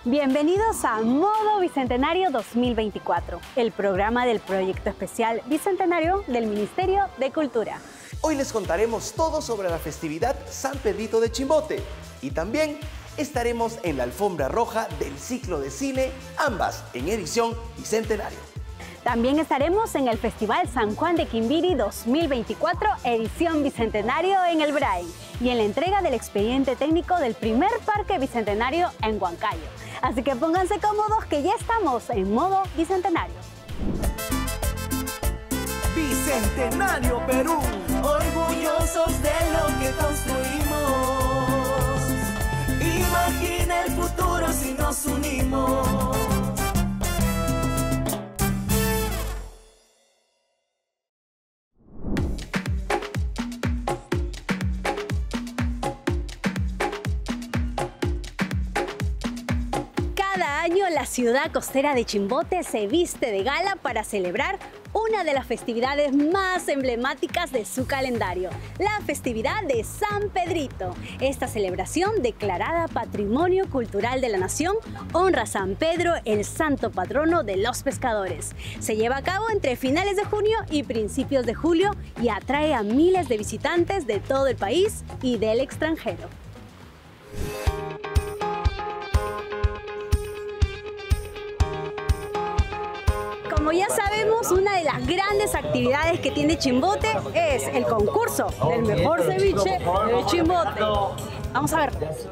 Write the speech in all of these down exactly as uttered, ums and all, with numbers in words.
Bienvenidos a Modo Bicentenario dos mil veinticuatro, el programa del Proyecto Especial Bicentenario del Ministerio de Cultura. Hoy les contaremos todo sobre la festividad San Pedrito de Chimbote y también estaremos en la alfombra roja del ciclo de cine, ambas en edición Bicentenario. También estaremos en el Festival San Juan de Quimbiri dos mil veinticuatro, edición Bicentenario en el Brain, y en la entrega del expediente técnico del primer Parque Bicentenario en Huancayo. Así que pónganse cómodos que ya estamos en modo Bicentenario. Bicentenario Perú, orgullosos de lo que construimos. Imagina el futuro si nos unimos. La ciudad costera de Chimbote se viste de gala para celebrar una de las festividades más emblemáticas de su calendario, la festividad de San Pedrito. Esta celebración, declarada Patrimonio Cultural de la Nación, honra a San Pedro, el santo patrono de los pescadores. Se lleva a cabo entre finales de junio y principios de julio y atrae a miles de visitantes de todo el país y del extranjero. Como ya sabemos, una de las grandes actividades que tiene Chimbote es el concurso del mejor ceviche de Chimbote. Vamos a ver.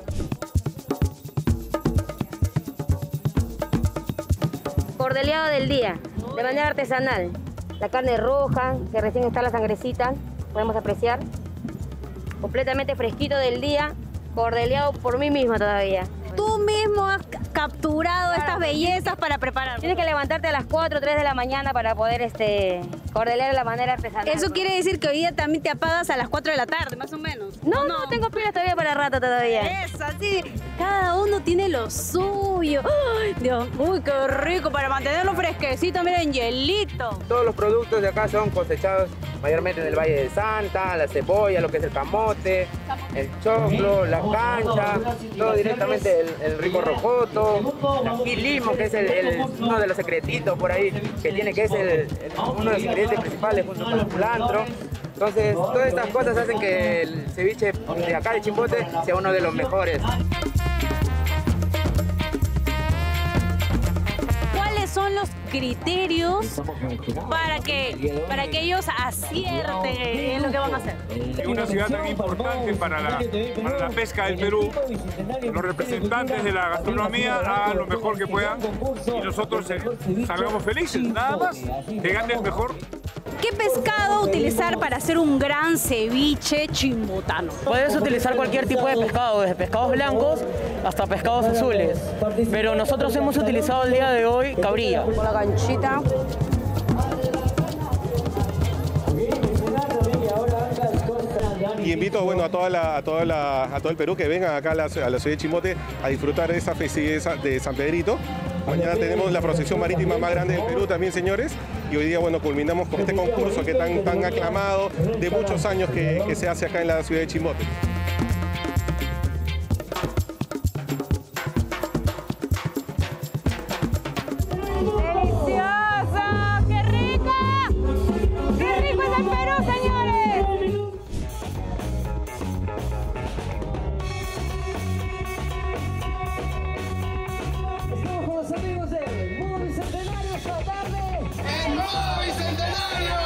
Cordeleado del día, de manera artesanal. La carne roja, que recién está la sangrecita, podemos apreciar. Completamente fresquito del día, cordeleado por mí misma todavía. Tú mismo has capturado estas bellezas para preparar. Tienes que levantarte a las cuatro o tres de la mañana para poder este, cordelear de la manera artesanal. Eso quiere decir que hoy día también te apagas a las cuatro de la tarde, más o menos. No, no, no tengo pilas todavía para rato todavía. Es así. Cada uno tiene lo suyo. ¡Ay, Dios! ¡Uy, qué rico! Para mantenerlo fresquecito, miren, hielito. Todos los productos de acá son cosechados mayormente en el Valle de Santa, la cebolla, lo que es el camote, el choclo, la cancha, todo directamente el, el rico rocoto, el limo, que es el, el, uno de los secretitos por ahí, que tiene que es el, el, uno de los ingredientes principales junto con el culantro. Entonces, todas estas cosas hacen que el ceviche de acá de Chimbote sea uno de los mejores. Son los criterios para que, para que ellos acierten en lo que van a hacer. Es una ciudad tan importante para la, para la pesca del Perú. Los representantes de la gastronomía hagan lo mejor que puedan y nosotros salgamos felices, nada más, que gane el mejor. ¿Qué pescado utilizar para hacer un gran ceviche chimbotano? Puedes utilizar cualquier tipo de pescado, desde pescados blancos hasta pescados azules. Pero nosotros hemos utilizado el día de hoy cabrilla. Con la ganchita. Y invito bueno, a, toda la, a, toda la, a todo el Perú que vengan acá a la, a la ciudad de Chimbote a disfrutar de esta festividad de San Pedrito. Mañana tenemos la procesión marítima más grande del Perú también, señores. Y hoy día, bueno, culminamos con este concurso que tan, tan aclamado de muchos años que, que se hace acá en la ciudad de Chimbote. ¡Delicioso! ¡Qué rico! ¡Qué rico es el Perú, señores! Estamos con los amigos de Modo Bicentenario esta tarde. ¡En Modo Bicentenario!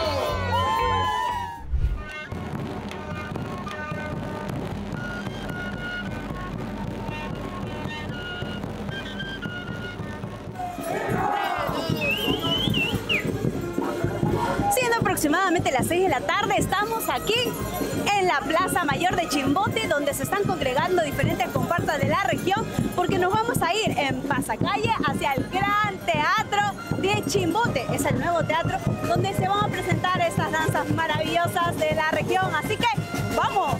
Siendo aproximadamente las seis de la tarde, estamos aquí en la Plaza Mayor de Chimbote, donde se están congregando diferentes compartas de la región, porque nos vamos a ir en pasacalle hacia el Gran Teatro de Chimbote. Es el nuevo teatro donde se van a presentar estas danzas maravillosas de la región. Así que, ¡vamos!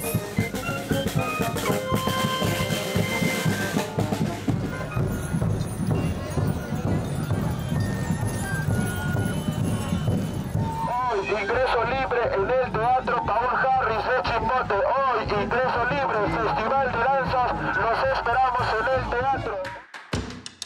Ingreso libre en el Teatro Paul Harris de Chimbote. Hoy, ingreso libre, Festival de Danzas. Los esperamos en el teatro.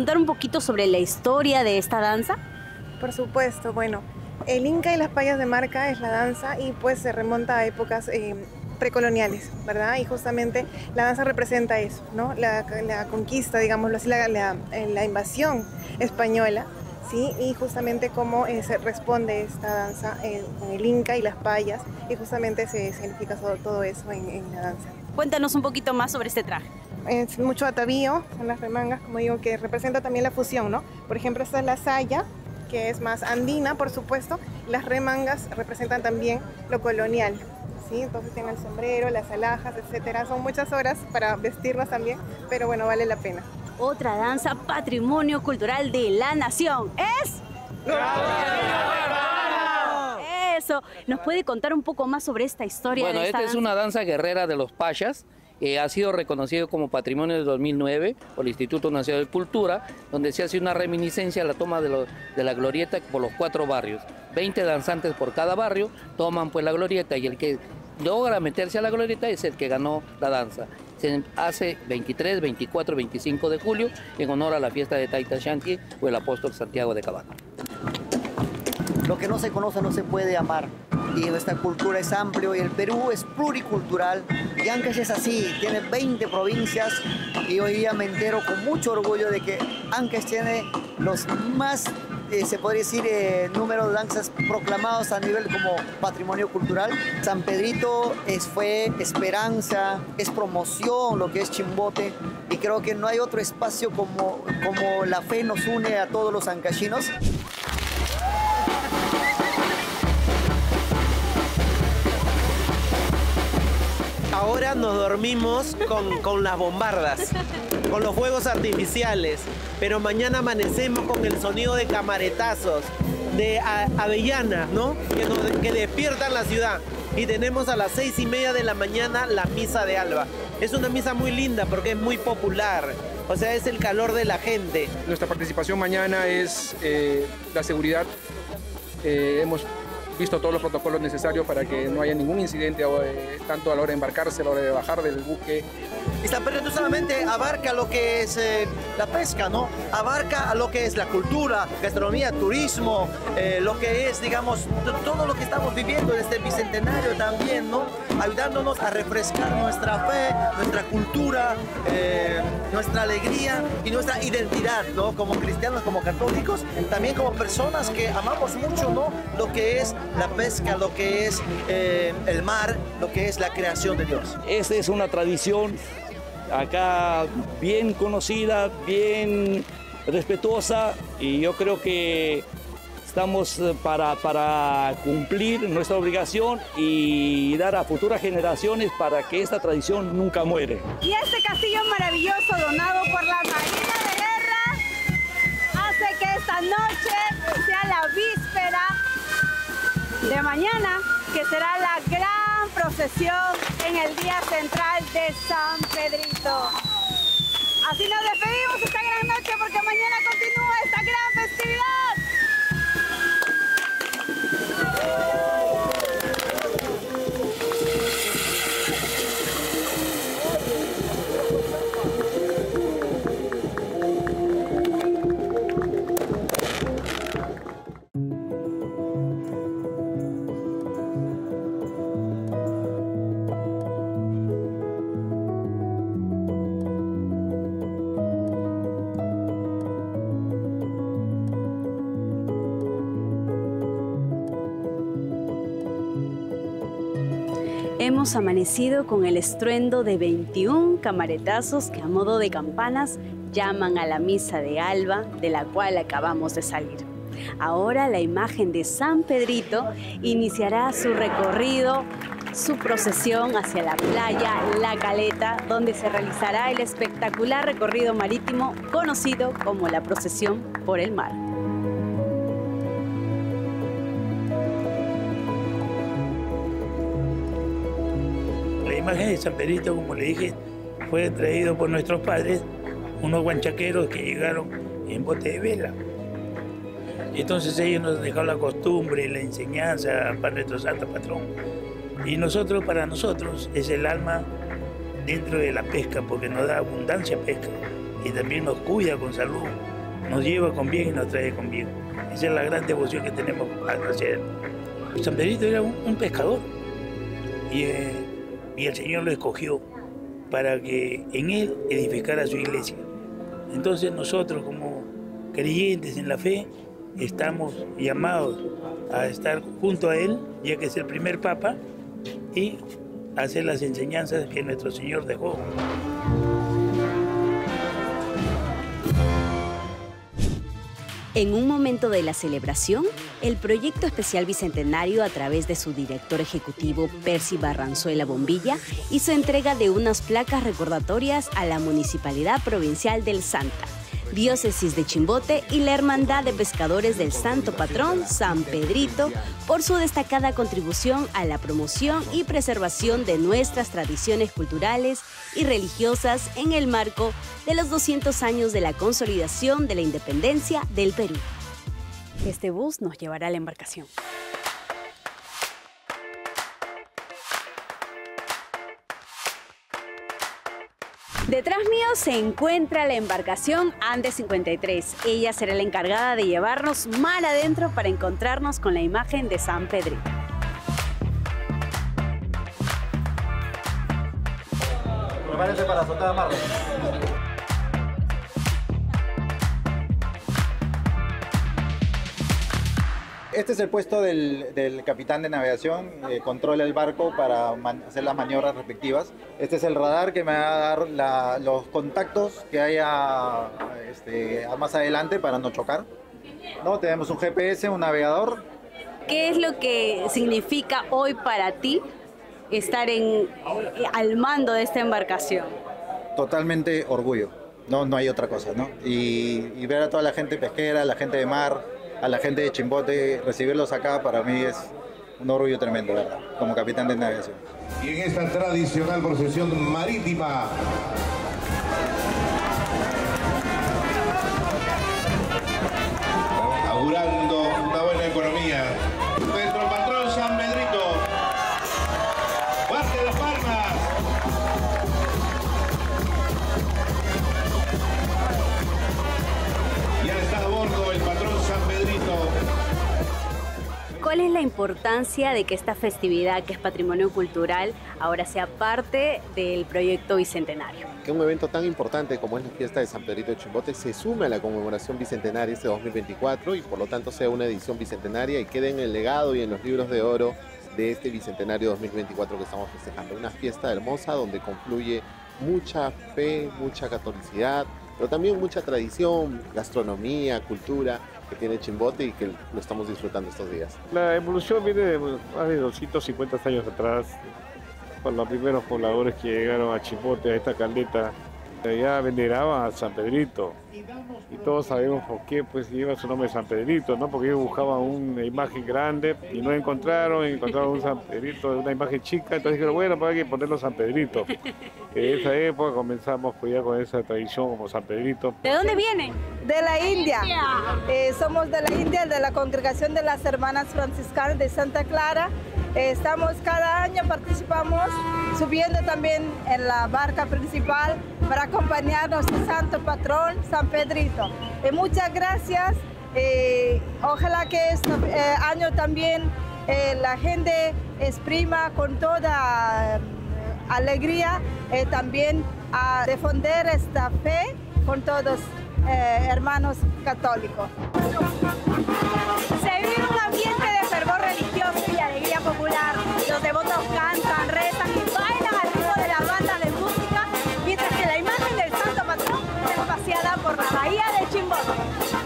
contar un poquito sobre la historia de esta danza? Por supuesto, bueno, el Inca y las payas de Marca es la danza y pues se remonta a épocas eh, precoloniales, ¿verdad? Y justamente la danza representa eso, ¿no? La, la conquista, digámoslo así, la, la, la invasión española, ¿sí? Y justamente cómo eh, se responde esta danza eh, con el Inca y las payas, y justamente se significa todo, todo eso en, en la danza. Cuéntanos un poquito más sobre este traje. Es mucho atavío, son las remangas, como digo, que representa también la fusión, ¿no? Por ejemplo, esta es la saya, que es más andina, por supuesto. Las remangas representan también lo colonial, ¿sí? Entonces tienen el sombrero, las alhajas, etcétera. Son muchas horas para vestirnos también, pero bueno, vale la pena. Otra danza patrimonio cultural de la nación es... Eso. ¿Nos puede contar un poco más sobre esta historia? Bueno, de esta esta danza? es una danza guerrera de los payas. Eh, ha sido reconocido como patrimonio de dos mil nueve por el Instituto Nacional de Cultura, donde se hace una reminiscencia a la toma de, lo, de la glorieta por los cuatro barrios. veinte danzantes por cada barrio toman pues la glorieta y el que logra meterse a la glorieta es el que ganó la danza. Se hace veintitrés, veinticuatro, veinticinco de julio en honor a la fiesta de Taita Shanti o el apóstol Santiago de Cabana. Lo que no se conoce no se puede amar. Y nuestra cultura es amplio y el Perú es pluricultural. Y Ancash es así, tiene veinte provincias y hoy día me entero con mucho orgullo de que Ancash tiene los más, eh, se podría decir, eh, número de danzas proclamados a nivel como patrimonio cultural. San Pedrito es fe, esperanza, es promoción, lo que es Chimbote. Y creo que no hay otro espacio como, como la fe nos une a todos los ancashinos. Ahora nos dormimos con, con las bombardas, con los fuegos artificiales, pero mañana amanecemos con el sonido de camaretazos, de a, avellanas, ¿no? Que, nos, que despiertan la ciudad. Y tenemos a las seis y media de la mañana la misa de alba. Es una misa muy linda porque es muy popular, o sea, es el calor de la gente. Nuestra participación mañana es eh, la seguridad. Eh, hemos visto todos los protocolos necesarios para que no haya ningún incidente, eh, tanto a la hora de embarcarse, a la hora de bajar del buque. Y San Pedrito solamente abarca lo que es eh, la pesca, ¿no? Abarca a lo que es la cultura, gastronomía, turismo, eh, lo que es, digamos, todo lo que estamos viviendo desde el Bicentenario también, ¿no? Ayudándonos a refrescar nuestra fe, nuestra cultura, eh, nuestra alegría y nuestra identidad, ¿no? Como cristianos, como católicos, también como personas que amamos mucho, ¿no? Lo que es la pesca, lo que es eh, el mar, lo que es la creación de Dios. Esta es una tradición acá bien conocida, bien respetuosa, y yo creo que estamos para, para cumplir nuestra obligación y dar a futuras generaciones para que esta tradición nunca muere. Y este castillo maravilloso donado por la Marina de Guerra hace que esta noche sea la víspera de mañana, que será la gran procesión en el día central de San Pedrito. Así nos despedimos esta gran noche porque mañana continúa esta gran festividad. Hemos amanecido con el estruendo de veintiún camaretazos que a modo de campanas llaman a la misa de alba, de la cual acabamos de salir. Ahora la imagen de San Pedrito iniciará su recorrido, su procesión hacia la playa La Caleta, donde se realizará el espectacular recorrido marítimo conocido como la procesión por el mar. La imagen de San Pedrito, como le dije, fue traído por nuestros padres, unos guanchaqueros que llegaron en bote de vela. Entonces ellos nos dejaron la costumbre, la enseñanza para nuestro santo patrón. Y nosotros, para nosotros, es el alma dentro de la pesca, porque nos da abundancia pesca y también nos cuida con salud. nos lleva con bien y nos trae con bien. Esa es la gran devoción que tenemos hacia él. San Pedrito era un, un pescador y, eh, y el Señor lo escogió para que en él edificara su iglesia. Entonces nosotros como creyentes en la fe estamos llamados a estar junto a él, ya que es el primer papa, y hacer las enseñanzas que nuestro Señor dejó. En un momento de la celebración, el Proyecto Especial Bicentenario, a través de su director ejecutivo Percy Barranzuela Bombilla, hizo entrega de unas placas recordatorias a la Municipalidad Provincial del Santa, Diócesis de Chimbote y la Hermandad de Pescadores del Santo Patrón, San Pedrito, por su destacada contribución a la promoción y preservación de nuestras tradiciones culturales y religiosas en el marco de los doscientos años de la consolidación de la independencia del Perú. Este bus nos llevará a la embarcación. Detrás mío se encuentra la embarcación Andes cincuenta y tres. Ella será la encargada de llevarnos mar adentro para encontrarnos con la imagen de San Pedrito. Prepárense para soltar amarre. Este es el puesto del, del capitán de navegación, eh, controla el barco para hacer las maniobras respectivas. Este es el radar que me va a dar la, los contactos que haya este, más adelante para no chocar. ¿No? Tenemos un G P S, un navegador. ¿Qué es lo que significa hoy para ti estar en, al mando de esta embarcación? Totalmente orgullo, no, no hay otra cosa, ¿no? Y, y ver a toda la gente pesquera, la gente de mar, a la gente de Chimbote, recibirlos acá para mí es un orgullo tremendo, ¿verdad? Como capitán de navegación. Y en esta tradicional procesión marítima, augurando una buena economía, nuestro patrón San Pedrito, fuerte las palmas. Ya está a bordo el patrón San Pedrito. ¿Cuál es la importancia de que esta festividad, que es patrimonio cultural, ahora sea parte del proyecto bicentenario? Que un evento tan importante como es la fiesta de San Pedrito de Chimbote se sume a la conmemoración bicentenaria este dos mil veinticuatro y por lo tanto sea una edición bicentenaria y quede en el legado y en los libros de oro de este bicentenario dos mil veinticuatro que estamos festejando. Una fiesta hermosa donde confluye mucha fe, mucha catolicidad, pero también mucha tradición, gastronomía, cultura que tiene Chimbote y que lo estamos disfrutando estos días. La evolución viene de más de doscientos cincuenta años atrás, con los primeros pobladores que llegaron a Chimbote, a esta caleta. Ya veneraban a San Pedrito y todos sabemos por qué pues lleva su nombre San Pedrito, ¿no? Porque ellos buscaban una imagen grande y no encontraron, encontraron un San Pedrito, una imagen chica, entonces dijeron, bueno, pues hay que ponerlo San Pedrito. En esa época comenzamos pues ya con esa tradición como San Pedrito. ¿De dónde vienen? De la India. Eh, somos de la India, de la Congregación de las Hermanas Franciscanas de Santa Clara. Eh, estamos cada año, participamos, subiendo también en la barca principal para acompañar a nuestro santo patrón, San Pedrito. Eh, muchas gracias. Eh, ojalá que este eh, año también eh, la gente exprima con toda eh, alegría eh, también a defender esta fe con todos eh, hermanos católicos. Se vive un ambiente de fervor religioso y alegría popular. Los devotos cantan, rezan y bailan al ritmo de la banda de música, mientras que la imagen del santo patrón es paseada por la bahía de Chimbote.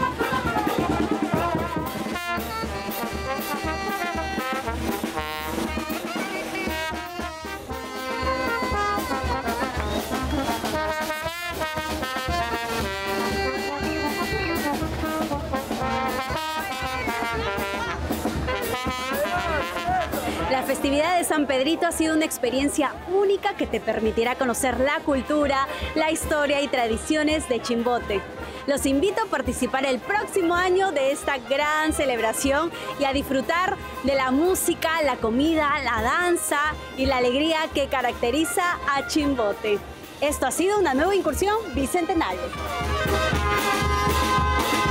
La festividad de San Pedrito ha sido una experiencia única que te permitirá conocer la cultura, la historia y tradiciones de Chimbote. Los invito a participar el próximo año de esta gran celebración y a disfrutar de la música, la comida, la danza y la alegría que caracteriza a Chimbote. Esto ha sido una nueva incursión bicentenaria.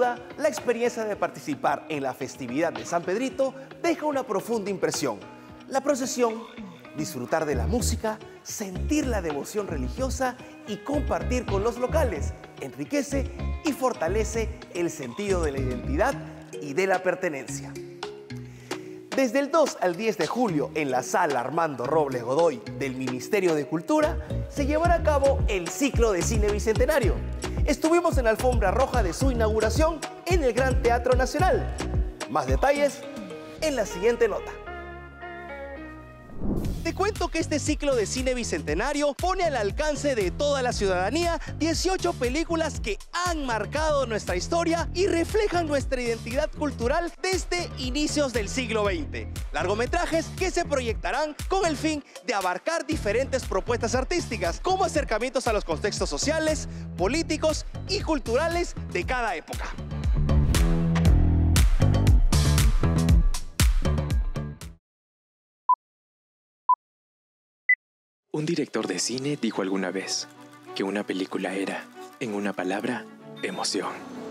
duda, la experiencia de participar en la festividad de San Pedrito deja una profunda impresión. La procesión, disfrutar de la música, sentir la devoción religiosa y compartir con los locales enriquece y fortalece el sentido de la identidad y de la pertenencia. Desde el dos al diez de julio, en la Sala Armando Robles Godoy del Ministerio de Cultura, se llevará a cabo el ciclo de cine bicentenario. Estuvimos en la alfombra roja de su inauguración en el Gran Teatro Nacional. Más detalles en la siguiente nota. Te cuento que este ciclo de cine bicentenario pone al alcance de toda la ciudadanía dieciocho películas que han marcado nuestra historia y reflejan nuestra identidad cultural desde inicios del siglo veinte. Largometrajes que se proyectarán con el fin de abarcar diferentes propuestas artísticas, como acercamientos a los contextos sociales, políticos y culturales de cada época. Un director de cine dijo alguna vez que una película era, en una palabra, emoción.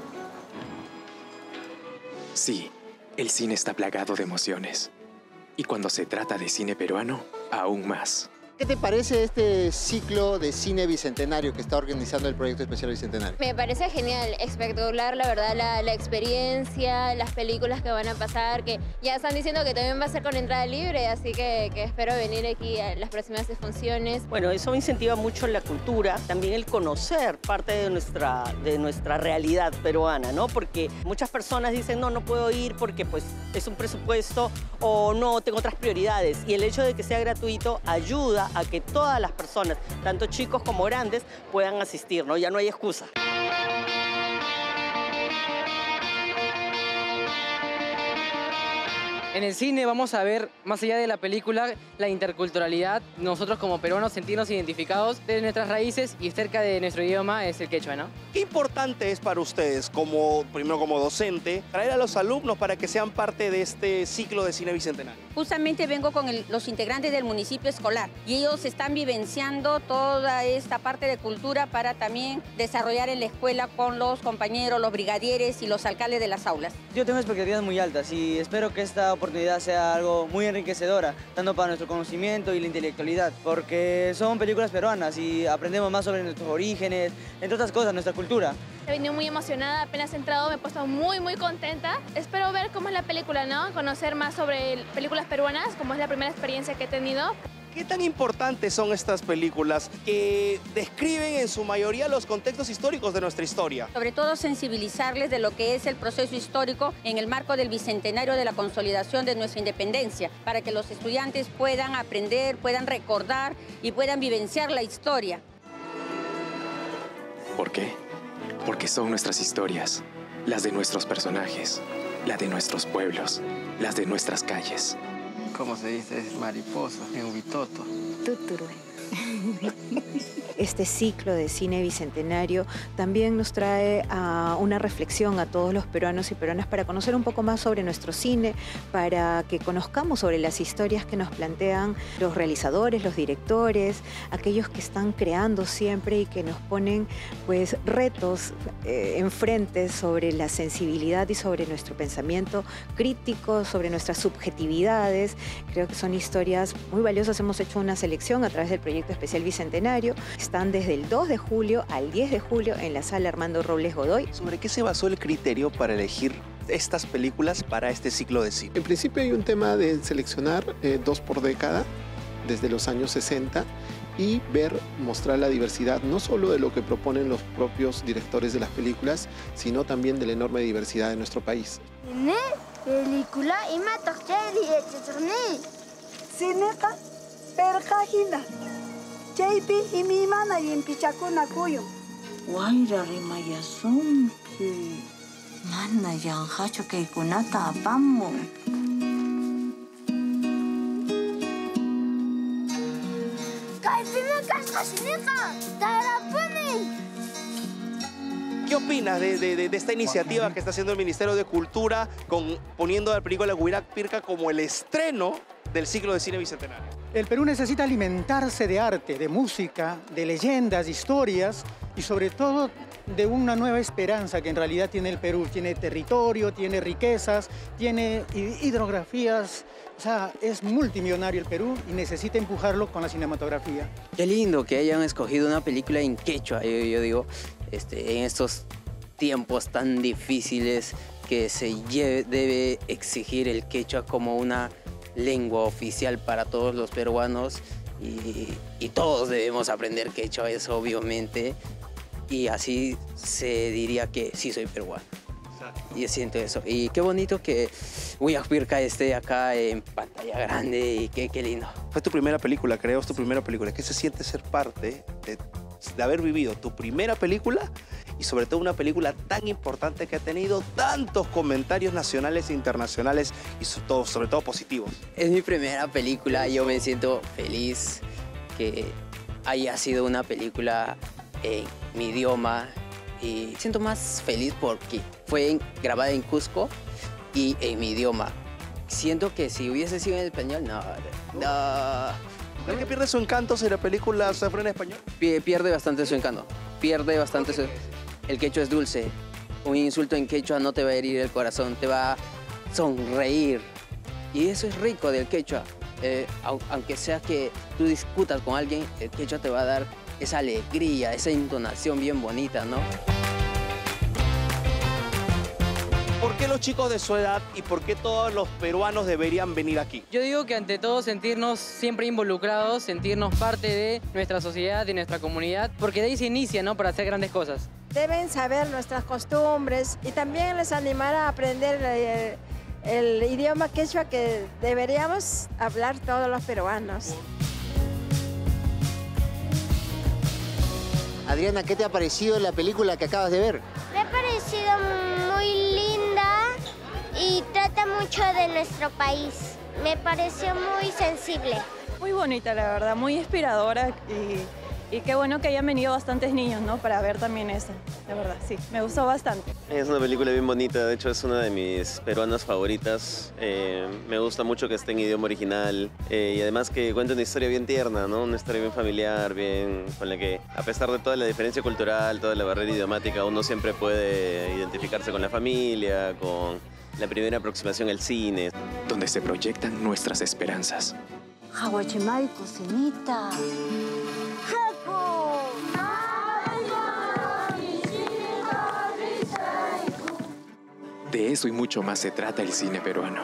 Sí, el cine está plagado de emociones. Y cuando se trata de cine peruano, aún más. ¿Qué te parece este ciclo de cine bicentenario que está organizando el Proyecto Especial Bicentenario? Me parece genial, espectacular, la verdad, la, la experiencia, las películas que van a pasar, que ya están diciendo que también va a ser con entrada libre, así que, que espero venir aquí a las próximas funciones. Bueno, eso incentiva mucho la cultura, también el conocer parte de nuestra, de nuestra realidad peruana, ¿no? Porque muchas personas dicen, no, no puedo ir porque pues, es un presupuesto o no, tengo otras prioridades. Y el hecho de que sea gratuito ayuda a que todas las personas, tanto chicos como grandes, puedan asistir, ¿no? Ya no hay excusa. En el cine vamos a ver, más allá de la película, la interculturalidad. Nosotros como peruanos sentirnos identificados de nuestras raíces y cerca de nuestro idioma es el quechua, ¿no? ¿Qué importante es para ustedes, como, primero como docente, traer a los alumnos para que sean parte de este ciclo de cine bicentenario? Justamente vengo con el, los integrantes del municipio escolar y ellos están vivenciando toda esta parte de cultura para también desarrollar en la escuela con los compañeros, los brigadieres y los alcaldes de las aulas. Yo tengo expectativas muy altas y espero que esta oportunidad sea algo muy enriquecedora, tanto para nuestro conocimiento y la intelectualidad, porque son películas peruanas y aprendemos más sobre nuestros orígenes, entre otras cosas, nuestra cultura. He venido muy emocionada, apenas he entrado me he puesto muy muy contenta. Espero ver cómo es la película, ¿no? Conocer más sobre películas peruanas, como es la primera experiencia que he tenido. ¿Qué tan importantes son estas películas que describen en su mayoría los contextos históricos de nuestra historia? Sobre todo sensibilizarles de lo que es el proceso histórico en el marco del bicentenario de la consolidación de nuestra independencia, para que los estudiantes puedan aprender, puedan recordar y puedan vivenciar la historia. ¿Por qué? Porque son nuestras historias, las de nuestros personajes, las de nuestros pueblos, las de nuestras calles. ¿Cómo se dice? Es mariposa, en Huitoto. Tuturu. Este ciclo de cine bicentenario también nos trae uh, una reflexión a todos los peruanos y peruanas para conocer un poco más sobre nuestro cine, para que conozcamos sobre las historias que nos plantean los realizadores, los directores, aquellos que están creando siempre y que nos ponen pues, retos eh, enfrente sobre la sensibilidad y sobre nuestro pensamiento crítico, sobre nuestras subjetividades. Creo que son historias muy valiosas. Hemos hecho una selección a través del Proyecto Especial Bicentenario. Están desde el dos de julio al diez de julio en la Sala Armando Robles Godoy. ¿Sobre qué se basó el criterio para elegir estas películas para este ciclo de cine? En principio hay un tema de seleccionar eh, dos por década, desde los años sesenta, y ver, mostrar la diversidad, no solo de lo que proponen los propios directores de las películas, sino también de la enorme diversidad de nuestro país. película y me toqué Cineta, percajina. J P y mi mana y en Pichacuna Cuyo. Guaira rimayasum que mana yanjacho que kunata apamo. ¿Qué opinas de, de, de esta iniciativa que está haciendo el Ministerio de Cultura con, poniendo la película Huirac Pirca como el estreno del ciclo de cine bicentenario? El Perú necesita alimentarse de arte, de música, de leyendas, de historias y sobre todo de una nueva esperanza que en realidad tiene el Perú. Tiene territorio, tiene riquezas, tiene hidrografías, o sea, es multimillonario el Perú y necesita empujarlo con la cinematografía. Qué lindo que hayan escogido una película en quechua, yo, yo digo, este, en estos tiempos tan difíciles que se lleve, debe exigir el quechua como una lengua oficial para todos los peruanos y, y todos debemos aprender quechua, eso obviamente, y así se diría que sí soy peruano. Y siento eso. Y qué bonito que Huayapirca esté acá en pantalla grande y qué, qué lindo. Fue tu primera película, creo, es tu primera película. ¿Qué se siente ser parte de, de haber vivido tu primera película y sobre todo una película tan importante que ha tenido tantos comentarios nacionales e internacionales y sobre todo, sobre todo positivos? Es mi primera película, yo me siento feliz que haya sido una película en mi idioma. Y siento más feliz porque fue en, grabada en Cusco y en mi idioma. Siento que si hubiese sido en español, no, no. ¿Crees que pierde su encanto si la película se fue en español? Pierde bastante su encanto, pierde bastante su... El quechua es dulce, un insulto en quechua no te va a herir el corazón, te va a sonreír. Y eso es rico del quechua. Eh, aunque sea que tú discutas con alguien, el quechua te va a dar esa alegría, esa entonación bien bonita, ¿no? ¿Por qué los chicos de su edad y por qué todos los peruanos deberían venir aquí? Yo digo que ante todo sentirnos siempre involucrados, sentirnos parte de nuestra sociedad y nuestra comunidad, porque de ahí se inicia, ¿no?, para hacer grandes cosas. Deben saber nuestras costumbres y también les animará a aprender el, el idioma quechua que deberíamos hablar todos los peruanos. Adriana, ¿qué te ha parecido la película que acabas de ver? Me ha parecido muy linda y trata mucho de nuestro país. Me pareció muy sensible. Muy bonita, la verdad, muy inspiradora y, y qué bueno que hayan venido bastantes niños, ¿no?, para ver también eso. La verdad, sí, me gustó bastante. Es una película bien bonita, de hecho es una de mis peruanas favoritas. Eh, me gusta mucho que esté en idioma original eh, y además que cuenta una historia bien tierna, ¿no? Una historia bien familiar, bien con la que a pesar de toda la diferencia cultural, toda la barrera idiomática, uno siempre puede identificarse con la familia, con la primera aproximación al cine. Donde se proyectan nuestras esperanzas. Hawachimai cocinita. De eso y mucho más se trata el cine peruano.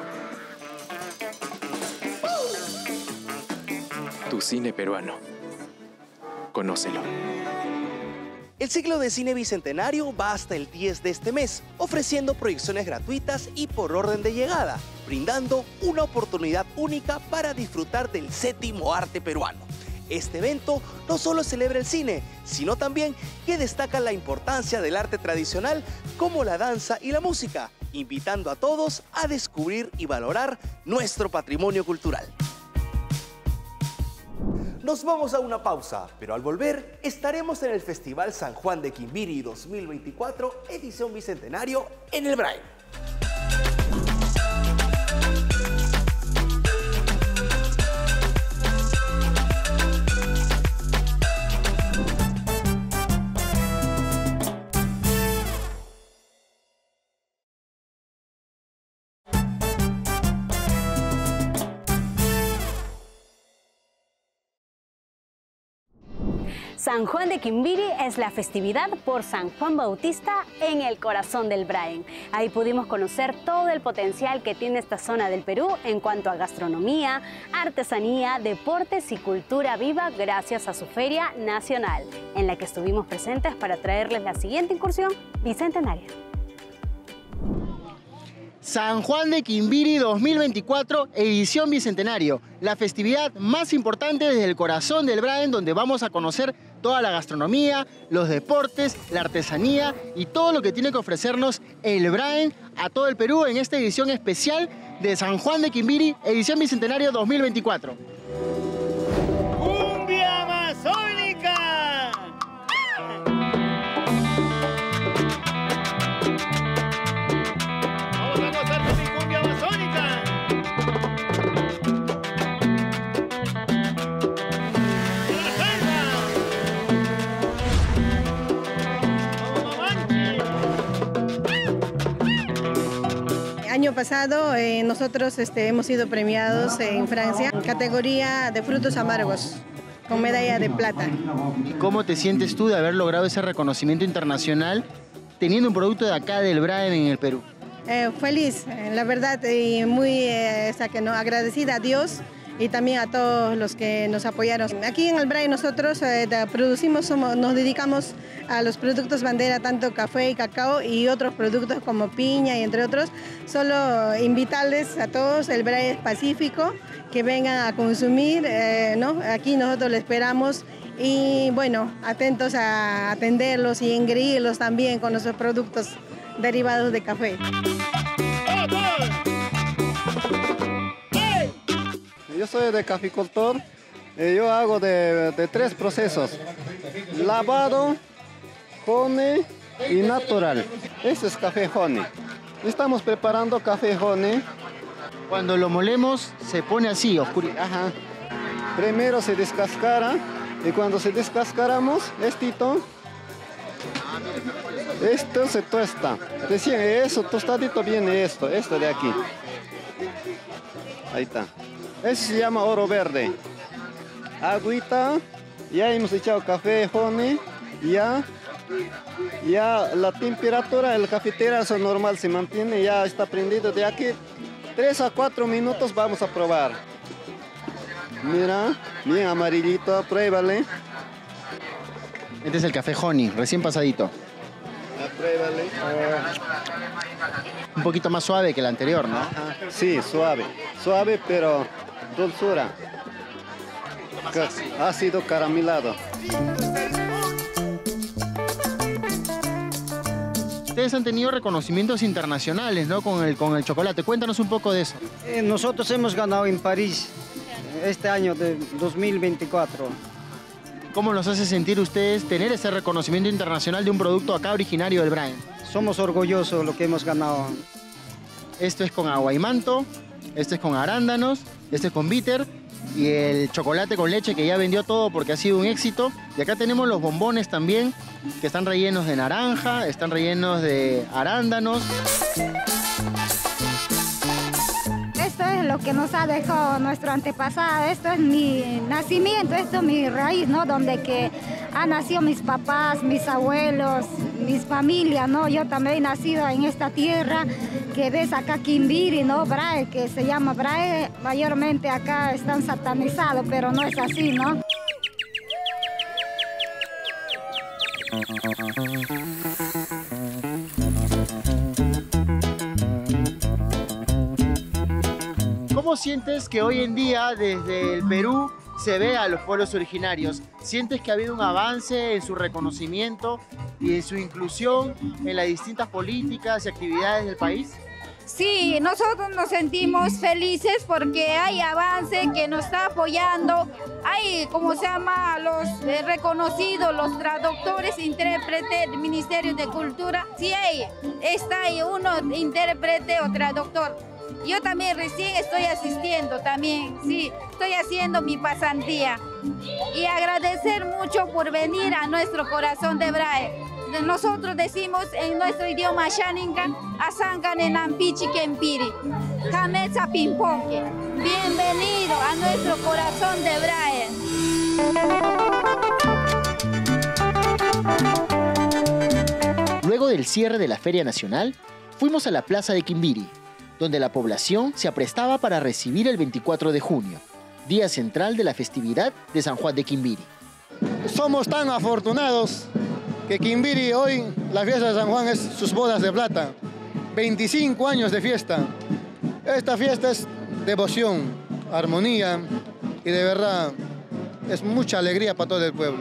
Tu cine peruano. Conócelo. El ciclo de cine bicentenario va hasta el diez de este mes, ofreciendo proyecciones gratuitas y por orden de llegada, brindando una oportunidad única para disfrutar del séptimo arte peruano. Este evento no solo celebra el cine, sino también que destaca la importancia del arte tradicional como la danza y la música, invitando a todos a descubrir y valorar nuestro patrimonio cultural. Nos vamos a una pausa, pero al volver estaremos en el Festival San Juan de Quimbiri dos mil veinticuatro, edición bicentenario en el Brain. San Juan de Quimbiri es la festividad por San Juan Bautista en el corazón del Brain. Ahí pudimos conocer todo el potencial que tiene esta zona del Perú en cuanto a gastronomía, artesanía, deportes y cultura viva gracias a su Feria Nacional, en la que estuvimos presentes para traerles la siguiente incursión bicentenaria. San Juan de Quimbiri dos mil veinticuatro, edición bicentenario, la festividad más importante desde el corazón del Brain, donde vamos a conocer toda la gastronomía, los deportes, la artesanía y todo lo que tiene que ofrecernos el Brain a todo el Perú en esta edición especial de San Juan de Quimbiri, edición bicentenario dos mil veinticuatro. ¡Cumbia amazónica! Vamos, año pasado eh, nosotros este, hemos sido premiados en Francia, categoría de frutos amargos, con medalla de plata. ¿Y cómo te sientes tú de haber logrado ese reconocimiento internacional teniendo un producto de acá del Braem en el Perú? Eh, feliz, eh, la verdad, y muy eh, o sea, que no, agradecida a Dios y también a todos los que nos apoyaron. Aquí en el Braem nosotros eh, producimos, somos, nos dedicamos a los productos bandera, tanto café y cacao y otros productos como piña y entre otros. Solo invitarles a todos, el Braem es pacífico, que vengan a consumir, eh, ¿no? Aquí nosotros les esperamos y bueno, atentos a atenderlos y engreírlos también con nuestros productos derivados de café. Yo soy de caficultor, eh, yo hago de, de tres procesos, lavado, honey y natural. Este es café honey. Estamos preparando café honey. Cuando lo molemos se pone así, oscuro. Ajá. Primero se descascara y cuando se descascaramos, estito, esto se tuesta. Recién eso, tostadito viene esto, esto de aquí. Ahí está. Eso se llama oro verde. Agüita, ya hemos echado café, honey, ya, ya la temperatura del cafeterazo normal se mantiene, ya está prendido. De aquí tres a cuatro minutos vamos a probar. Mira, bien amarillito, pruébale. Este es el café honey, recién pasadito. Pruébale. Un poquito más suave que el anterior, ¿no? Ajá. Sí, suave. Suave, pero dulzura. Ácido caramelado. Ustedes han tenido reconocimientos internacionales, ¿no? Con el, con el chocolate. Cuéntanos un poco de eso. Eh, nosotros hemos ganado en París este año de dos mil veinticuatro. ¿Cómo nos hace sentir ustedes tener ese reconocimiento internacional de un producto acá originario del Braem? Somos orgullosos de lo que hemos ganado. Esto es con aguaimanto, esto es con arándanos, este es con bitter y el chocolate con leche que ya vendió todo porque ha sido un éxito. Y acá tenemos los bombones también que están rellenos de naranja, están rellenos de arándanos. Esto es lo que nos ha dejado nuestro antepasado, esto es mi nacimiento, esto es mi raíz, ¿no? Donde que han nacido mis papás, mis abuelos, mis familias, ¿no? Yo también he nacido en esta tierra que ves acá, Quimbiri, ¿no? Braem, que se llama Braem, mayormente acá están satanizados, pero no es así, ¿no? ¿Cómo sientes que hoy en día desde el Perú se ve a los pueblos originarios? ¿Sientes que ha habido un avance en su reconocimiento y en su inclusión en las distintas políticas y actividades del país? Sí, nosotros nos sentimos felices porque hay avance que nos está apoyando. Hay, como se llama, los eh, reconocidos, los traductores, intérpretes del Ministerio de Cultura. Sí hay, está ahí uno intérprete o traductor. Yo también recién estoy asistiendo también, sí, estoy haciendo mi pasantía. Y agradecer mucho por venir a nuestro corazón de Braem. Nosotros decimos en nuestro idioma Xaninca, Asangan en Ampichi Kempiri, Kanetsa Pimponque. Bienvenido a nuestro corazón de Braem. Luego del cierre de la Feria Nacional, fuimos a la Plaza de Quimbiri, donde la población se aprestaba para recibir el veinticuatro de junio, día central de la festividad de San Juan de Quimbiri. Somos tan afortunados que Quimbiri hoy, la fiesta de San Juan es sus bodas de plata. veinticinco años de fiesta. Esta fiesta es devoción, armonía y de verdad es mucha alegría para todo el pueblo.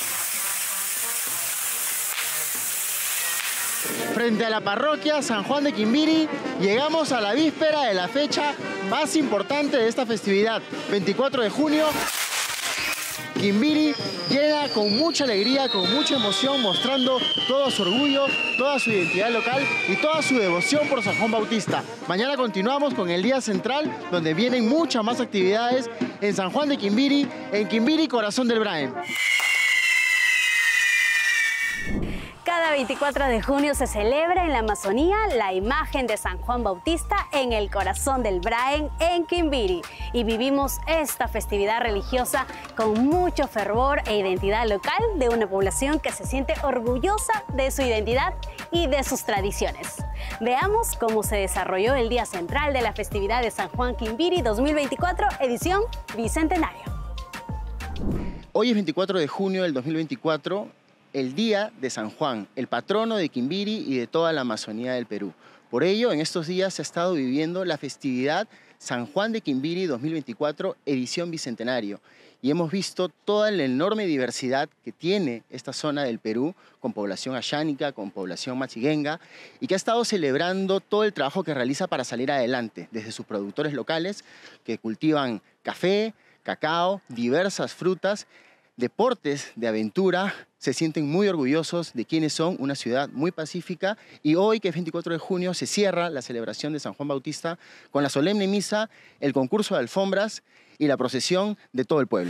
Frente a la parroquia San Juan de Quimbiri, llegamos a la víspera de la fecha más importante de esta festividad, veinticuatro de junio. Quimbiri llega con mucha alegría, con mucha emoción, mostrando todo su orgullo, toda su identidad local y toda su devoción por San Juan Bautista. Mañana continuamos con el día central, donde vienen muchas más actividades en San Juan de Quimbiri, en Quimbiri, corazón del Braem. Cada veinticuatro de junio se celebra en la Amazonía la imagen de San Juan Bautista en el corazón del Braen en Quimbiri y vivimos esta festividad religiosa con mucho fervor e identidad local de una población que se siente orgullosa de su identidad y de sus tradiciones. Veamos cómo se desarrolló el día central de la festividad de San Juan Quimbiri dos mil veinticuatro, edición Bicentenario. Hoy es veinticuatro de junio del dos mil veinticuatro, el día de San Juan, el patrono de Quimbiri y de toda la Amazonía del Perú. Por ello, en estos días se ha estado viviendo la festividad San Juan de Quimbiri dos mil veinticuatro, edición Bicentenario. Y hemos visto toda la enorme diversidad que tiene esta zona del Perú, con población ayánica, con población machiguenga, y que ha estado celebrando todo el trabajo que realiza para salir adelante, desde sus productores locales, que cultivan café, cacao, diversas frutas, deportes de aventura. Se sienten muy orgullosos de quienes son, una ciudad muy pacífica, y hoy, que es veinticuatro de junio, se cierra la celebración de San Juan Bautista con la solemne misa, el concurso de alfombras y la procesión de todo el pueblo.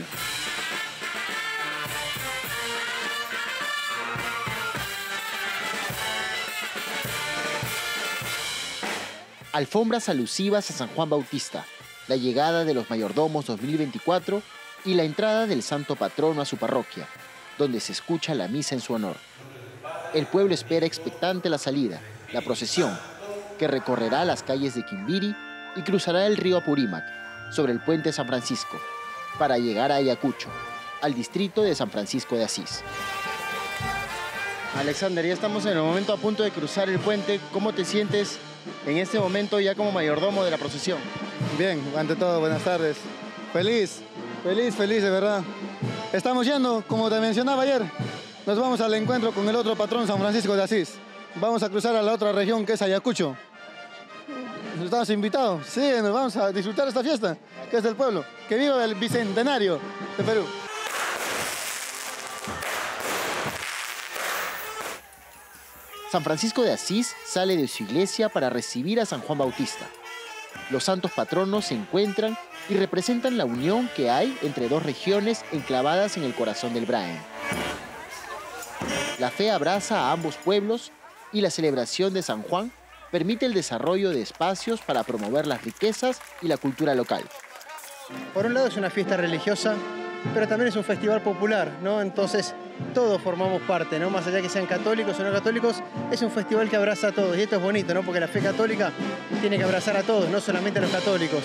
Alfombras alusivas a San Juan Bautista, la llegada de los mayordomos dos mil veinticuatro y la entrada del santo patrono a su parroquia, donde se escucha la misa en su honor. El pueblo espera expectante la salida, la procesión, que recorrerá las calles de Quimbiri y cruzará el río Apurímac sobre el puente San Francisco, para llegar a Ayacucho, al distrito de San Francisco de Asís. Alexander, ya estamos en el momento a punto de cruzar el puente. ¿Cómo te sientes en este momento ya como mayordomo de la procesión? Bien, ante todo, buenas tardes. Feliz, feliz, feliz de verdad. Estamos yendo, como te mencionaba ayer, nos vamos al encuentro con el otro patrón San Francisco de Asís. Vamos a cruzar a la otra región que es Ayacucho. Estamos invitados, sí, nos vamos a disfrutar esta fiesta, que es del pueblo. ¡Que viva el Bicentenario de Perú! San Francisco de Asís sale de su iglesia para recibir a San Juan Bautista. Los santos patronos se encuentran y representan la unión que hay entre dos regiones enclavadas en el corazón del Braen. La fe abraza a ambos pueblos y la celebración de San Juan permite el desarrollo de espacios para promover las riquezas y la cultura local. Por un lado es una fiesta religiosa, pero también es un festival popular, ¿no? Entonces todos formamos parte, ¿no? Más allá que sean católicos o no católicos, es un festival que abraza a todos. Y esto es bonito, ¿no? Porque la fe católica tiene que abrazar a todos, no solamente a los católicos.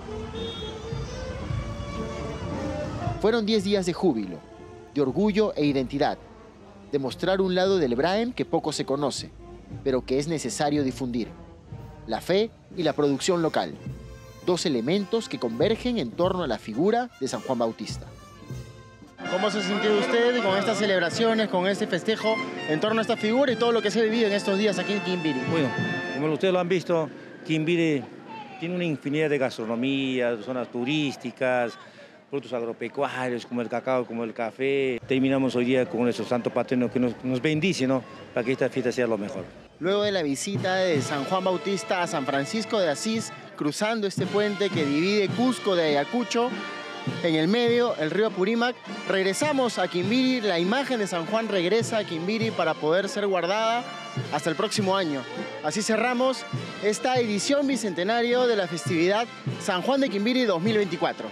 Fueron diez días de júbilo, de orgullo e identidad, de mostrar un lado del Braen que poco se conoce, pero que es necesario difundir: la fe y la producción local, dos elementos que convergen en torno a la figura de San Juan Bautista. ¿Cómo se ha sentido usted con estas celebraciones, con este festejo en torno a esta figura y todo lo que se ha vivido en estos días aquí en Quimbiri? Bueno, como ustedes lo han visto, Quimbiri tiene una infinidad de gastronomía, zonas turísticas, productos agropecuarios como el cacao, como el café. Terminamos hoy día con nuestro santo patrono que nos, nos bendice, ¿no?, para que esta fiesta sea lo mejor. Luego de la visita de San Juan Bautista a San Francisco de Asís, cruzando este puente que divide Cusco de Ayacucho, en el medio, el río Apurímac, regresamos a Quimbiri. La imagen de San Juan regresa a Quimbiri para poder ser guardada hasta el próximo año. Así cerramos esta edición bicentenario de la festividad San Juan de Quimbiri dos mil veinticuatro.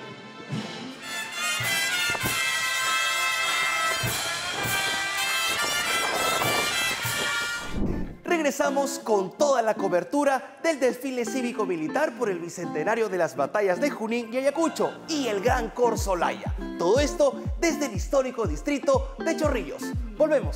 Regresamos con toda la cobertura del desfile cívico-militar por el bicentenario de las batallas de Junín y Ayacucho y el Gran Corso Olaya. Todo esto desde el histórico distrito de Chorrillos. Volvemos.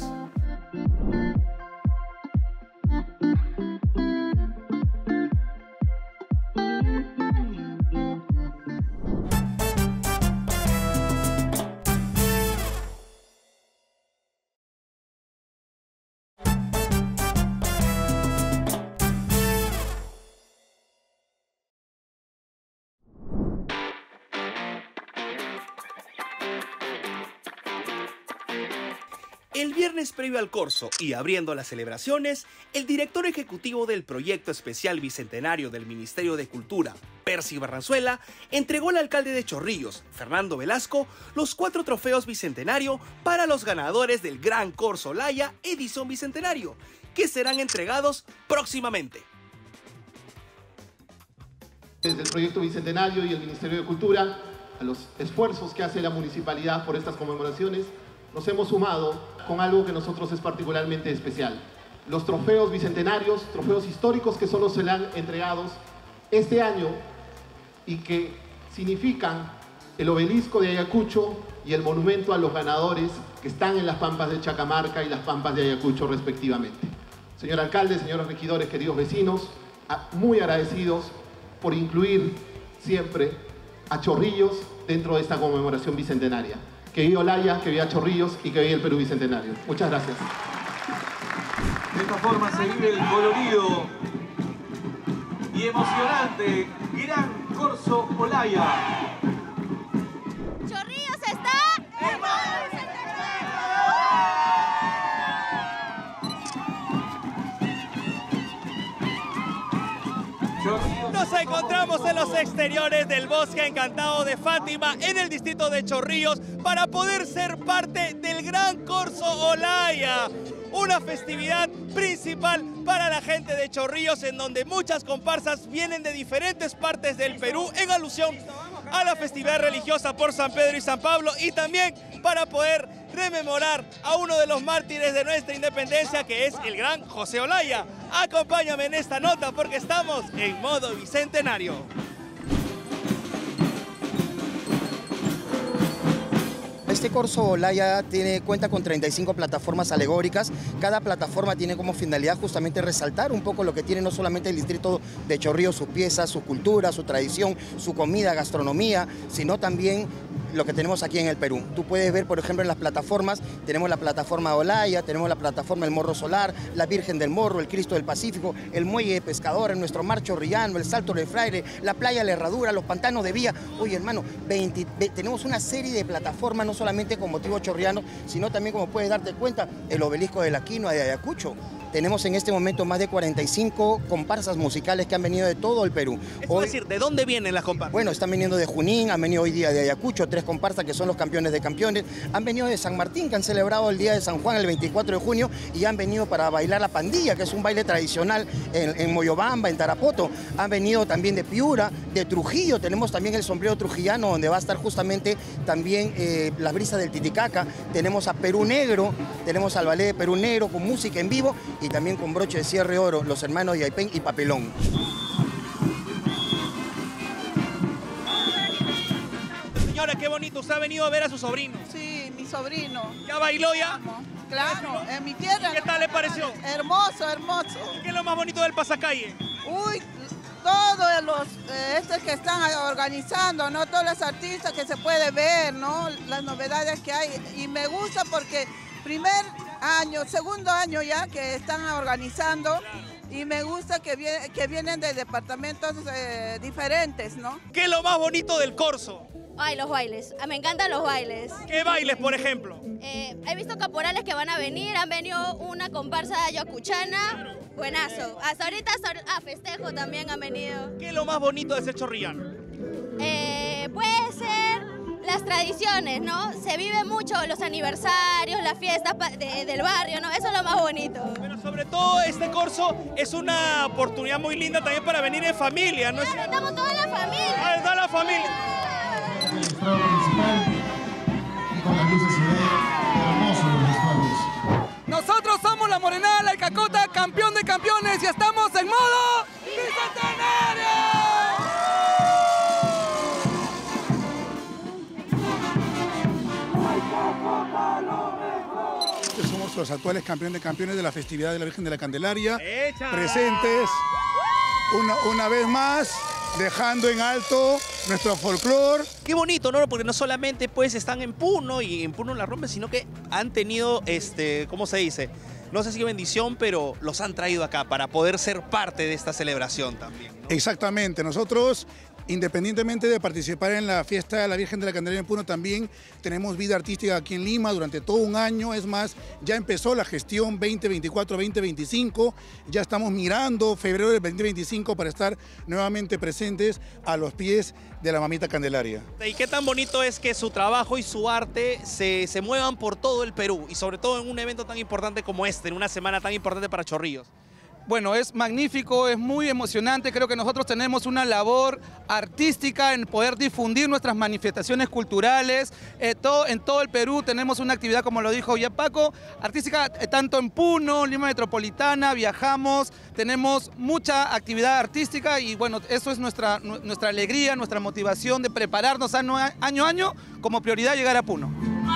El viernes previo al corso y abriendo las celebraciones, el director ejecutivo del Proyecto Especial Bicentenario del Ministerio de Cultura, Percy Barranzuela, entregó al alcalde de Chorrillos, Fernando Velasco, los cuatro trofeos Bicentenario para los ganadores del Gran Corso Olaya edición Bicentenario, que serán entregados próximamente. Desde el Proyecto Bicentenario y el Ministerio de Cultura, a los esfuerzos que hace la municipalidad por estas conmemoraciones, nos hemos sumado con algo que a nosotros es particularmente especial. Los trofeos bicentenarios, trofeos históricos que solo serán entregados este año y que significan el obelisco de Ayacucho y el monumento a los ganadores que están en las pampas de Chacamarca y las pampas de Ayacucho respectivamente. Señor alcalde, señores regidores, queridos vecinos, muy agradecidos por incluir siempre a Chorrillos dentro de esta conmemoración bicentenaria. Que viva Olaya, que viva Chorrillos y que viva el Perú Bicentenario. Muchas gracias. De esta forma se vive el colorido y emocionante Gran Corso Olaya. Chorrillos está en modo Nos encontramos en los exteriores del Bosque Encantado de Fátima, en el distrito de Chorrillos, para poder ser parte del Gran Corso Olaya, una festividad principal para la gente de Chorrillos, en donde muchas comparsas vienen de diferentes partes del Perú en alusión a la festividad religiosa por San Pedro y San Pablo, y también para poder rememorar a uno de los mártires de nuestra independencia, que es el gran José Olaya. Acompáñame en esta nota porque estamos en modo bicentenario. Este Corso Olaya tiene, cuenta con treinta y cinco plataformas alegóricas. Cada plataforma tiene como finalidad justamente resaltar un poco lo que tiene no solamente el distrito de Chorrillos, sus piezas, su cultura, su tradición, su comida, gastronomía, sino también lo que tenemos aquí en el Perú. Tú puedes ver, por ejemplo, en las plataformas, tenemos la plataforma Olaya, tenemos la plataforma El Morro Solar, la Virgen del Morro, el Cristo del Pacífico, el Muelle de Pescadores, nuestro Mar Chorrillano, el Salto del Fraile, la Playa La Herradura, los Pantanos de Vía. Oye, hermano, veinte, tenemos una serie de plataformas, no solamente con motivo chorriano, sino también, como puedes darte cuenta, el Obelisco de la Quinoa de Ayacucho. Tenemos en este momento más de cuarenta y cinco comparsas musicales que han venido de todo el Perú. Es hoy, decir, ¿de dónde vienen las comparsas? Bueno, están viniendo de Junín, han venido hoy día de Ayacucho, tres comparsas que son los campeones de campeones, han venido de San Martín, que han celebrado el Día de San Juan el veinticuatro de junio, y han venido para bailar la pandilla, que es un baile tradicional en, en Moyobamba, en Tarapoto. Han venido también de Piura, de Trujillo, tenemos también el sombrero trujillano, donde va a estar justamente también eh, las brisas del Titicaca. Tenemos a Perú Negro, tenemos al ballet de Perú Negro con música en vivo y también con broche de cierre oro, los hermanos Yaipén y Papelón. Señora, qué bonito, usted ha venido a ver a su sobrino. Sí, mi sobrino. ¿Ya bailó ya? Claro, en mi tierra. ¿Qué tal le pareció? Hermoso, hermoso. ¿Qué es lo más bonito del pasacalle? Uy, todos los eh, estos que están organizando, ¿no? Todos los artistas que se puede ver, ¿no? Las novedades que hay. Y me gusta porque primer año, segundo año ya que están organizando, y me gusta que, viene, que vienen de departamentos eh, diferentes, ¿no? ¿Qué es lo más bonito del corso? Ay, los bailes. Me encantan los bailes. ¿Qué bailes, por ejemplo? Eh, he visto caporales que van a venir. Han venido una comparsa ayacuchana. Buenazo. Hasta ahorita, a ah, festejo también han venido. ¿Qué es lo más bonito de ser chorrillano? Eh, puede ser las tradiciones, ¿no? Se vive mucho los aniversarios, las fiestas de, del barrio, ¿no? Eso es lo más bonito. Pero sobre todo este corso es una oportunidad muy linda también para venir en familia, ¿no? Claro, estamos toda la familia. Ah, toda la familia. El estrado principal y con las luces se ve hermoso los vestuarios. Nosotros somos la Morenada, la Cacota, campeón de campeones, y estamos en modo bicentenario. Somos los actuales campeones de campeones de la festividad de la Virgen de la Candelaria, ¡Echa! presentes una, una vez más, dejando en alto nuestro folclore. Qué bonito, ¿no? Porque no solamente pues están en Puno y en Puno la rompen, sino que han tenido, este, ¿cómo se dice? No sé si bendición, pero los han traído acá para poder ser parte de esta celebración también, ¿no? Exactamente. Nosotros Independientemente de participar en la fiesta de la Virgen de la Candelaria en Puno, también tenemos vida artística aquí en Lima durante todo un año. Es más, ya empezó la gestión veinte veinticuatro veinte veinticinco, ya estamos mirando febrero del veinte veinticinco para estar nuevamente presentes a los pies de la Mamita Candelaria. ¿Y qué tan bonito es que su trabajo y su arte se, se muevan por todo el Perú y sobre todo en un evento tan importante como este, en una semana tan importante para Chorrillos? Bueno, es magnífico, es muy emocionante. Creo que nosotros tenemos una labor artística en poder difundir nuestras manifestaciones culturales. Eh, todo, en todo el Perú tenemos una actividad, como lo dijo ya Paco, artística eh, tanto en Puno, Lima Metropolitana, viajamos, tenemos mucha actividad artística y bueno, eso es nuestra, nuestra alegría, nuestra motivación de prepararnos año a año, año como prioridad llegar a Puno.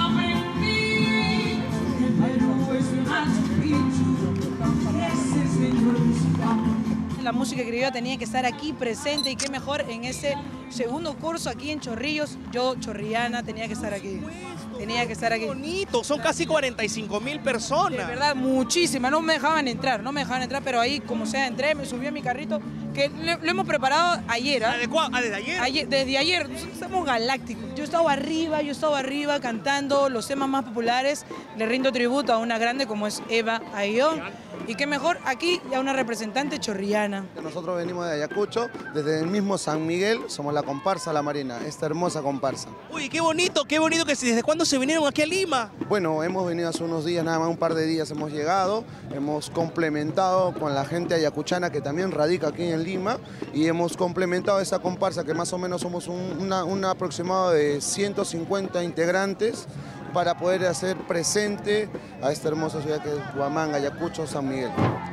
La música criolla tenía que estar aquí presente y qué mejor en ese segundo curso aquí en Chorrillos. Yo, chorrillana, tenía que estar aquí. Tenía que estar aquí. ¡Qué bonito! Son casi cuarenta y cinco mil personas. De verdad, muchísimas. No me dejaban entrar, no me dejaban entrar, pero ahí, como sea, entré, me subí a mi carrito, que lo, lo hemos preparado ayer. ¿Ah? ¿Ah, desde ayer? ayer? Desde ayer. Nosotros estamos galácticos. Yo he estado arriba, yo he estado arriba cantando los temas más populares. Le rindo tributo a una grande como es Eva Ayllón. Y qué mejor aquí a una representante chorrillana. Nosotros venimos de Ayacucho, desde el mismo San Miguel, somos la comparsa La Marina, esta hermosa comparsa. Uy, qué bonito, qué bonito que desde cuándo se vinieron aquí a Lima. Bueno, hemos venido hace unos días, nada más un par de días hemos llegado, hemos complementado con la gente ayacuchana que también radica aquí en Lima y hemos complementado esa comparsa que más o menos somos un, una, un aproximado de ciento cincuenta integrantes para poder hacer presente a esta hermosa ciudad que es Huamanga, Ayacucho, San Miguel.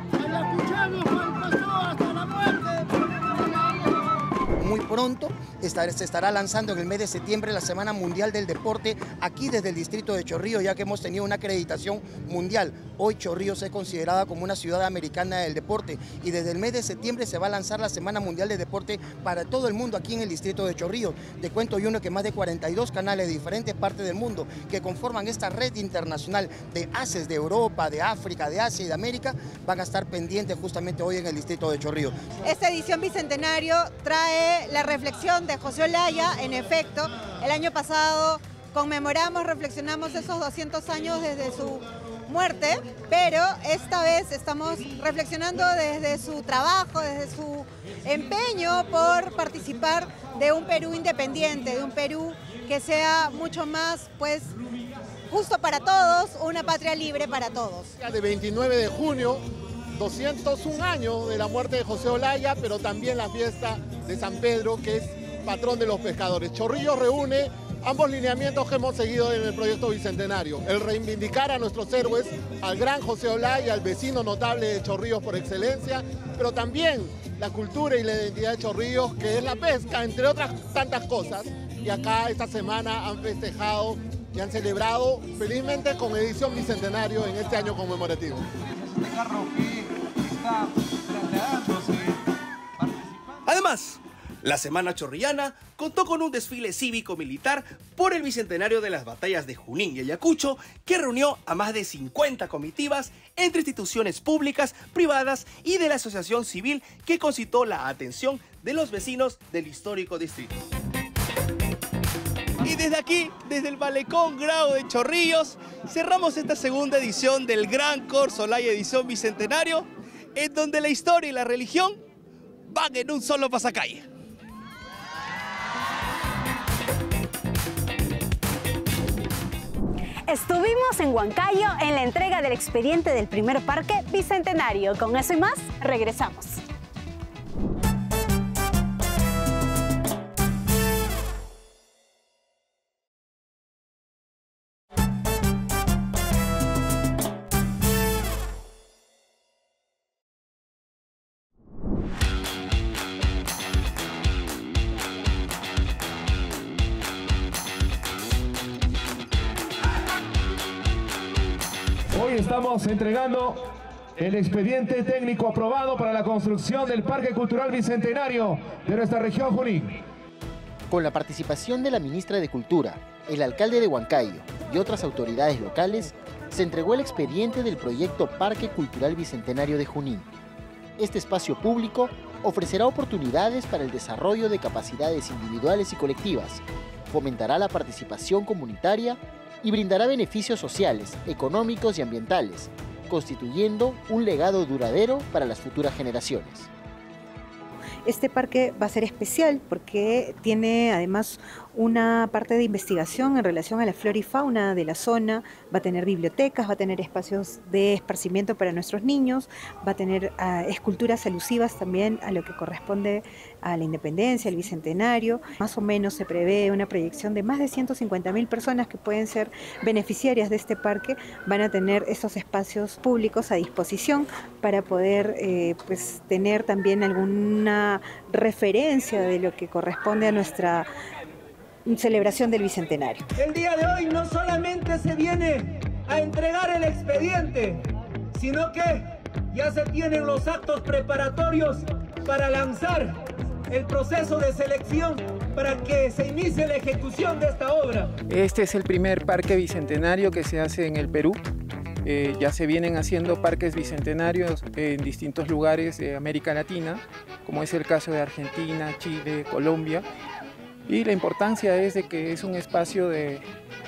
Muy pronto se estará lanzando en el mes de septiembre la Semana Mundial del Deporte aquí desde el distrito de Chorrillos, ya que hemos tenido una acreditación mundial. Hoy Chorrillos es considerada como una ciudad americana del deporte y desde el mes de septiembre se va a lanzar la Semana Mundial del Deporte para todo el mundo aquí en el distrito de Chorrillos. Te cuento yo uno que más de cuarenta y dos canales de diferentes partes del mundo que conforman esta red internacional de haces de Europa, de África, de Asia y de América van a estar pendientes justamente hoy en el distrito de Chorrillos. Esta edición bicentenario trae la reflexión de José Olaya. En efecto, el año pasado conmemoramos, reflexionamos esos doscientos años desde su muerte, pero esta vez estamos reflexionando desde su trabajo, desde su empeño por participar de un Perú independiente, de un Perú que sea mucho más, pues, justo para todos, una patria libre para todos. De veintinueve de junio, doscientos un años de la muerte de José Olaya, pero también la fiesta de San Pedro, que es patrón de los pescadores. Chorrillos reúne ambos lineamientos que hemos seguido en el proyecto Bicentenario. El reivindicar a nuestros héroes, al gran José Olaya, al vecino notable de Chorrillos por excelencia, pero también la cultura y la identidad de Chorrillos, que es la pesca, entre otras tantas cosas. Y acá esta semana han festejado y han celebrado felizmente con edición Bicentenario en este año conmemorativo. Además, la Semana Chorrillana contó con un desfile cívico-militar por el bicentenario de las batallas de Junín y Ayacucho, que reunió a más de cincuenta comitivas entre instituciones públicas, privadas y de la asociación civil que concitó la atención de los vecinos del histórico distrito. Y desde aquí, desde el Malecón Grau de Chorrillos, cerramos esta segunda edición del Gran Corso Olaya edición Bicentenario, en donde la historia y la religión van en un solo pasacalle. Estuvimos en Huancayo en la entrega del expediente del primer parque bicentenario. Con eso y más, regresamos. Hoy estamos entregando el expediente técnico aprobado para la construcción del Parque Cultural Bicentenario de nuestra región Junín. Con la participación de la ministra de Cultura, el alcalde de Huancayo y otras autoridades locales, se entregó el expediente del proyecto Parque Cultural Bicentenario de Junín. Este espacio público ofrecerá oportunidades para el desarrollo de capacidades individuales y colectivas, fomentará la participación comunitaria y brindará beneficios sociales, económicos y ambientales, constituyendo un legado duradero para las futuras generaciones. Este parque va a ser especial porque tiene además una parte de investigación en relación a la flora y fauna de la zona, va a tener bibliotecas, va a tener espacios de esparcimiento para nuestros niños, va a tener uh, esculturas alusivas también a lo que corresponde a la independencia, al bicentenario. Más o menos se prevé una proyección de más de ciento cincuenta mil personas que pueden ser beneficiarias de este parque, van a tener esos espacios públicos a disposición para poder eh, pues, tener también alguna referencia de lo que corresponde a nuestra celebración del Bicentenario. El día de hoy no solamente se viene a entregar el expediente, sino que ya se tienen los actos preparatorios para lanzar el proceso de selección para que se inicie la ejecución de esta obra. Este es el primer parque bicentenario que se hace en el Perú. Eh, ya se vienen haciendo parques bicentenarios en distintos lugares de América Latina, como es el caso de Argentina, Chile, Colombia. Y la importancia es de que es un espacio de,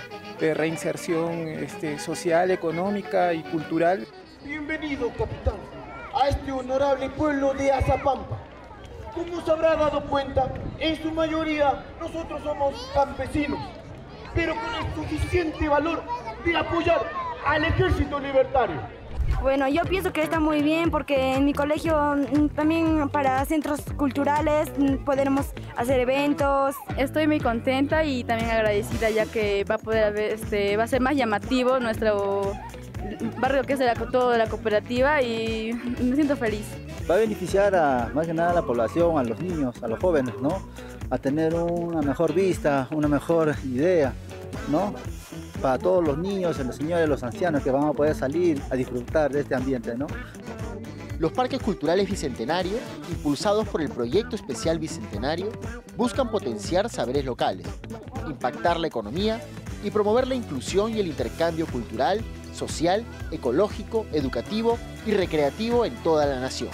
de reinserción este, social, económica y cultural. Bienvenido, capitán, a este honorable pueblo de Azapampa. Como se habrá dado cuenta, en su mayoría nosotros somos campesinos, pero con el suficiente valor de apoyar al ejército libertario. Bueno, yo pienso que está muy bien porque en mi colegio también para centros culturales podremos hacer eventos. Estoy muy contenta y también agradecida ya que va a poder haber, este, va a ser más llamativo nuestro barrio que es de la, todo de la cooperativa y me siento feliz. Va a beneficiar a, más que nada a la población, a los niños, a los jóvenes, ¿no? A tener una mejor vista, una mejor idea, ¿no? Para todos los niños, los señores, los ancianos que van a poder salir a disfrutar de este ambiente, ¿no? Los parques culturales bicentenarios, impulsados por el Proyecto Especial Bicentenario, buscan potenciar saberes locales, impactar la economía y promover la inclusión y el intercambio cultural, social, ecológico, educativo y recreativo en toda la nación.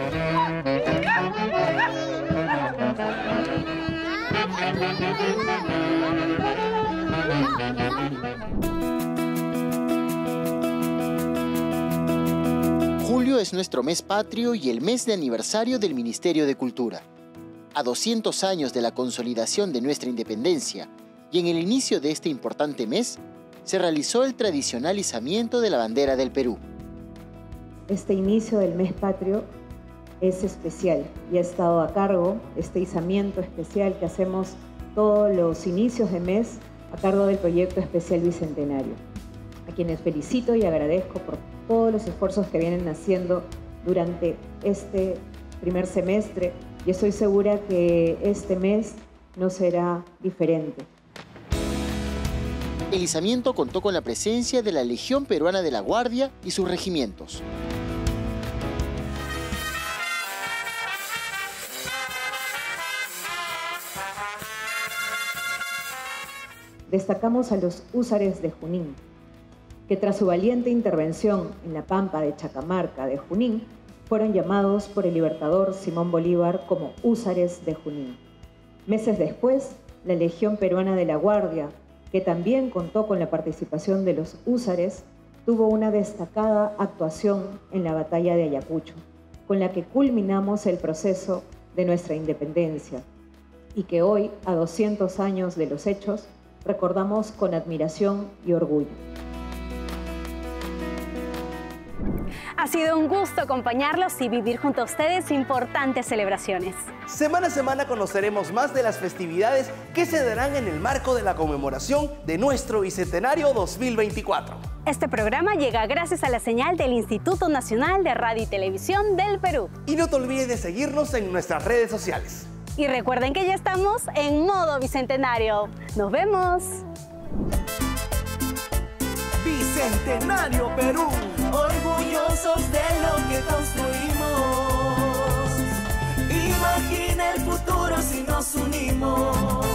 Julio es nuestro mes patrio y el mes de aniversario del Ministerio de Cultura. A doscientos años de la consolidación de nuestra independencia y en el inicio de este importante mes, se realizó el tradicional izamiento de la bandera del Perú. Este inicio del mes patrio es especial y ha estado a cargo este izamiento especial que hacemos todos los inicios de mes a cargo del Proyecto Especial Bicentenario, a quienes felicito y agradezco por todos los esfuerzos que vienen haciendo durante este primer semestre y estoy segura que este mes no será diferente. El izamiento contó con la presencia de la Legión Peruana de la Guardia y sus regimientos. Destacamos a los húsares de Junín, que tras su valiente intervención en la pampa de Chacamarca de Junín, fueron llamados por el libertador Simón Bolívar como húsares de Junín. Meses después, la Legión Peruana de la Guardia, que también contó con la participación de los húsares, tuvo una destacada actuación en la batalla de Ayacucho, con la que culminamos el proceso de nuestra independencia, y que hoy, a doscientos años de los hechos, recordamos con admiración y orgullo. Ha sido un gusto acompañarlos y vivir junto a ustedes importantes celebraciones. Semana a semana conoceremos más de las festividades que se darán en el marco de la conmemoración de nuestro Bicentenario dos mil veinticuatro. Este programa llega gracias a la señal del Instituto Nacional de Radio y Televisión del Perú. Y no te olvides de seguirnos en nuestras redes sociales. Y recuerden que ya estamos en modo Bicentenario. ¡Nos vemos! Bicentenario Perú, orgullosos de lo que construimos. Imagina el futuro si nos unimos.